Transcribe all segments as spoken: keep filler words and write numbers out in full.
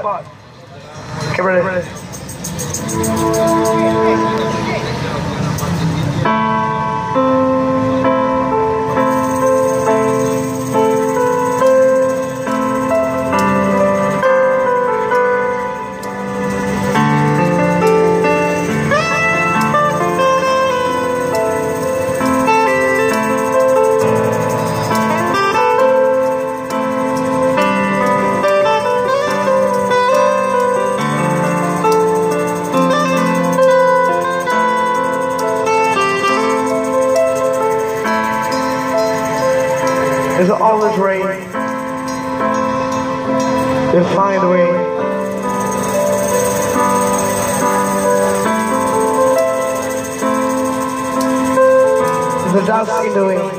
spot. Get ready. There's always rain. Then find a way. The dust in the wind.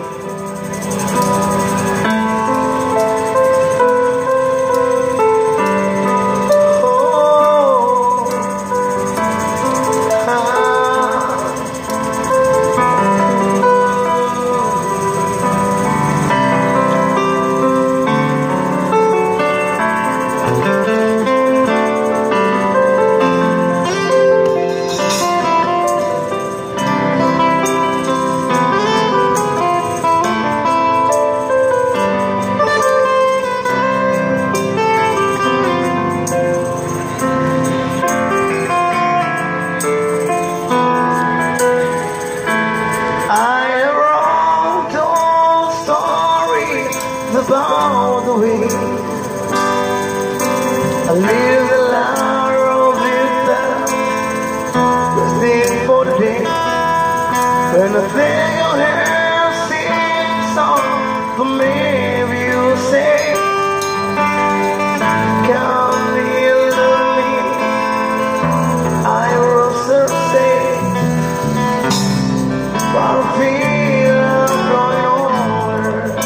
About the way I live the life of it within for the day when the thing you have sings song for maybe you'll say come here love me I will say while I feel I'm growing older.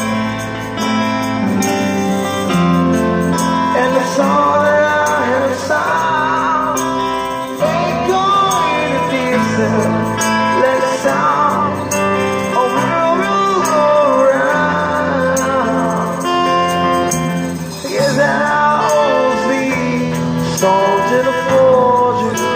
All that I have sound echo in the distance. Let's sound a world go around. Yes, I'll be salt in a fortune.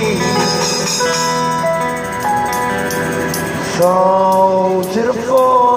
Fall to the floor.